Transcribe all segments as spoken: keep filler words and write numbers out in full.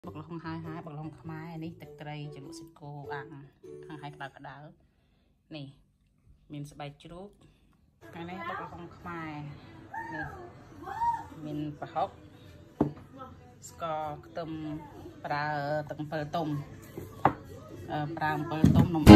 bậc lòng hai hai bậc lòng Khmer này tịch tây cho lụa xịt cô ăn ăn hai cái đá này mình sẽ bày chút cái này bậc lòng Khmer này mình phải học score tôm pra tôm phở tôm pra phở tôm nồng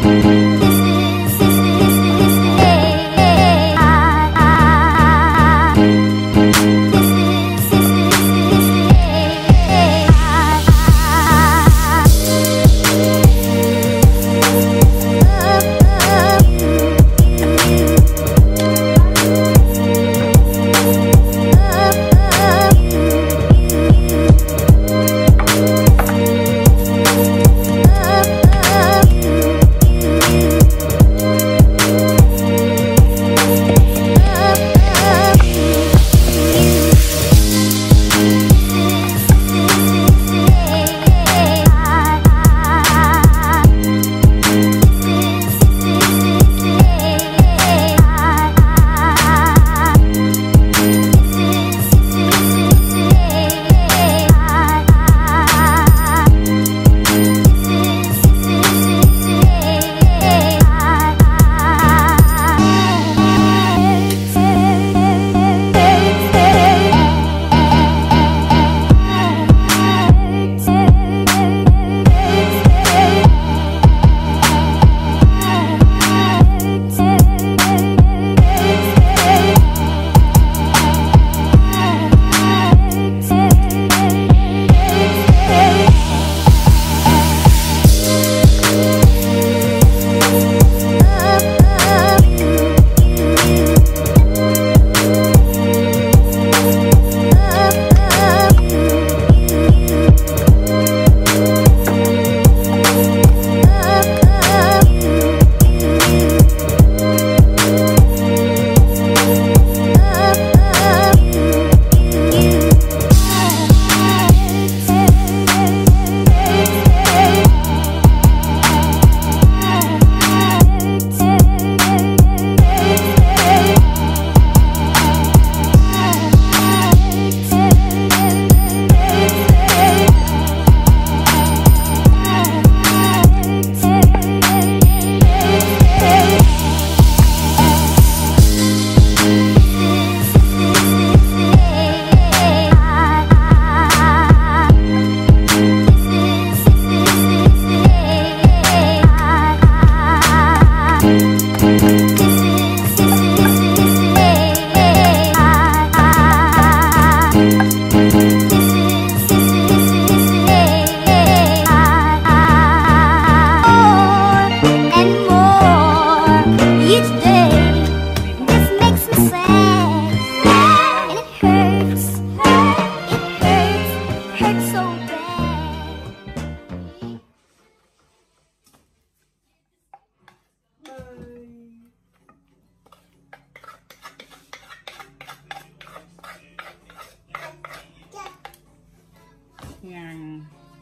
nhang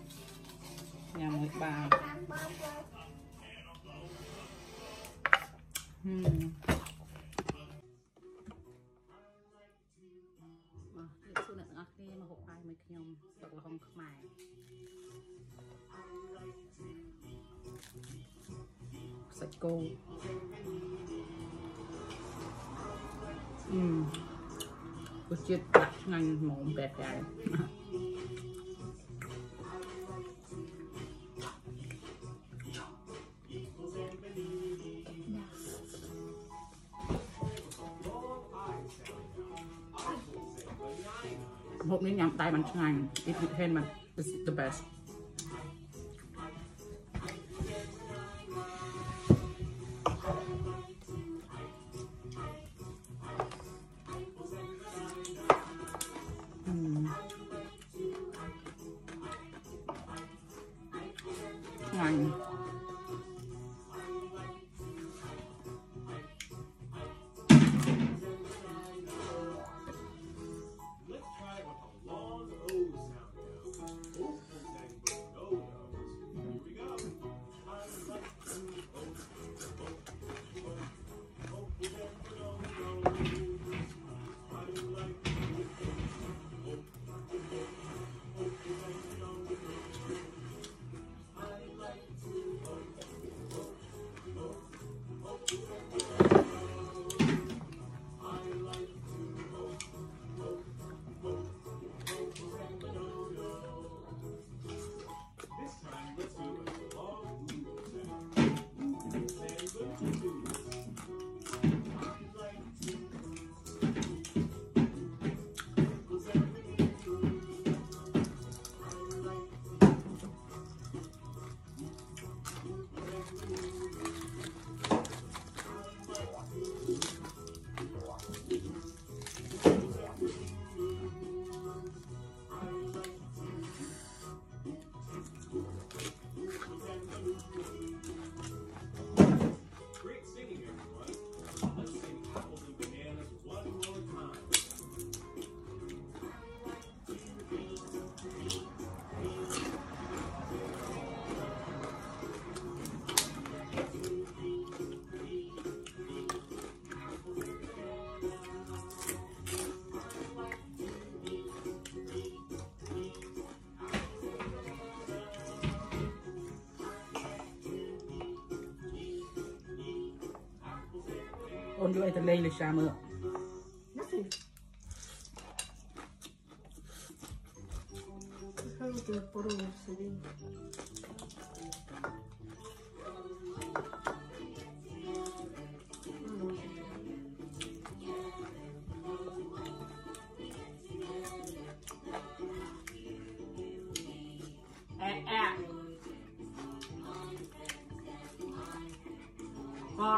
nhang một bao hmm. Số lượng ngọc kia mà hộp ai mới nhom bậc là không Khmer sạch cô hmm. Có chết đặt ngành mỏng bẹt dài hộpนี้nhắm tay bằng ngành ít ít hơn mà this is the best hmm. Ngành ôn vô ai ta lây là sao mưa ngọt.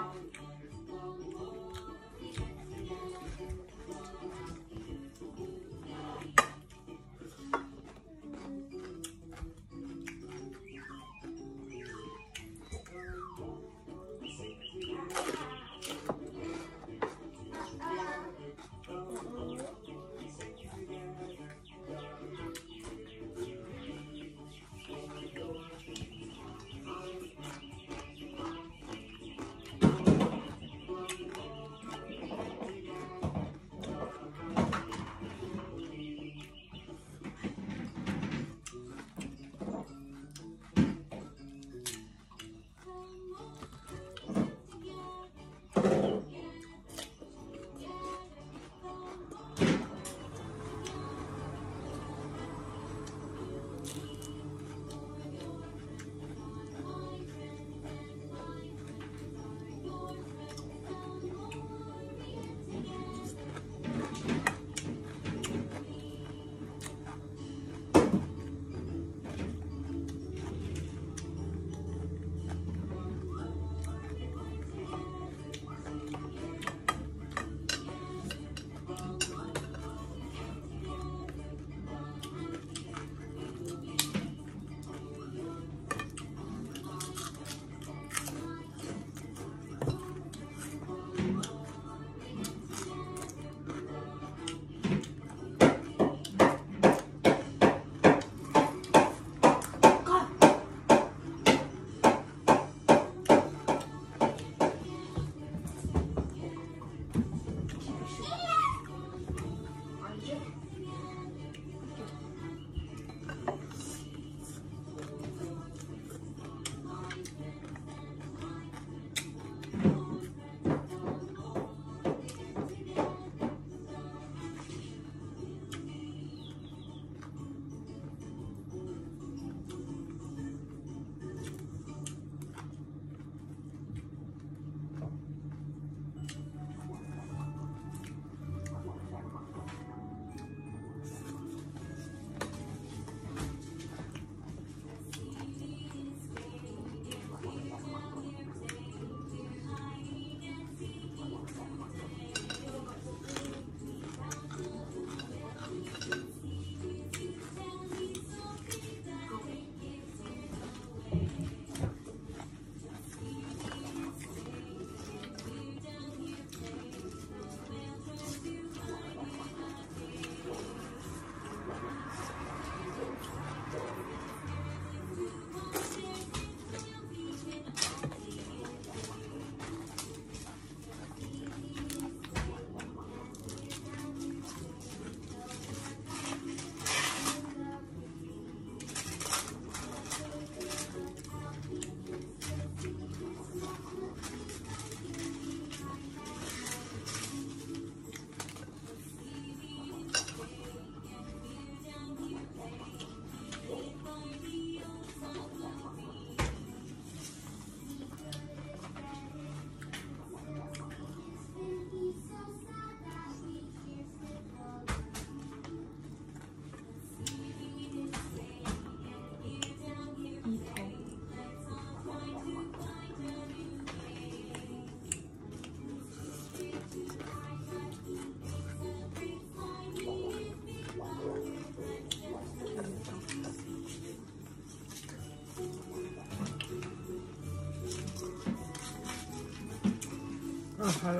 Hello.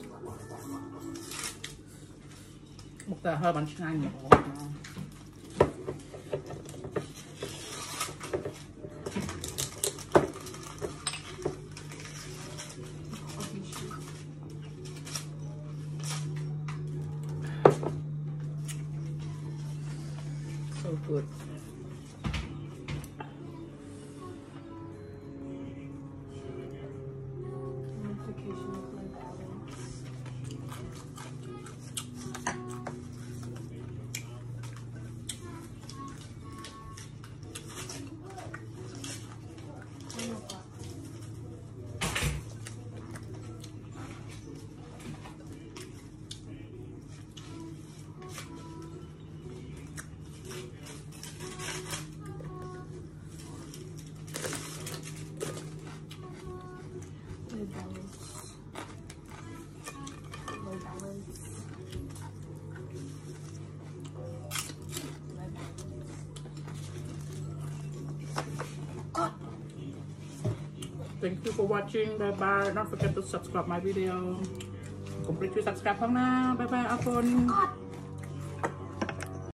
Một tờ hơi bánh chanh nhiều. So good. Notification of my balance. thank you for watching. Bye bye. Don't forget to subscribe my video. Complete to subscribe ផងណា Bye bye អរគុណ